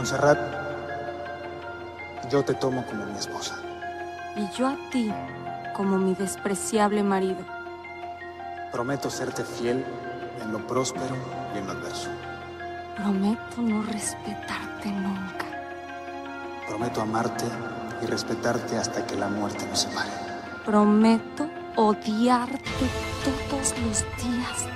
Montserrat, yo te tomo como mi esposa. Y yo a ti como mi despreciable marido. Prometo serte fiel en lo próspero y en lo adverso. Prometo no respetarte nunca. Prometo amarte y respetarte hasta que la muerte nos separe. Prometo odiarte todos los días